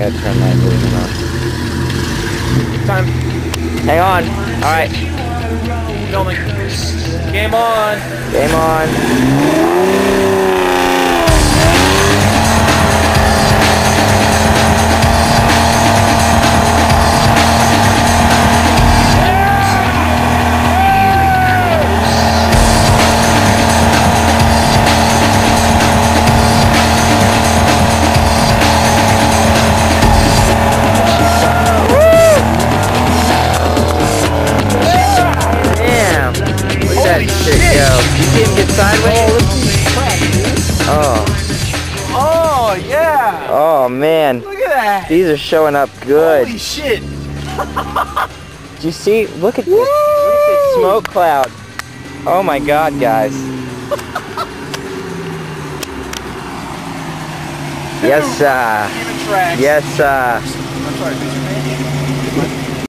gotta turn my volume on. Time. Hang on. Alright. Filming. Game on. Game on. Sideways? Oh. Oh, yeah. Oh, man. Look at that. These are showing up good. Holy shit. Do you see? Look at this. Look at this smoke cloud. Oh, my God, guys. Yes, sir. Even tracks. Yes, sir. I'm sorry,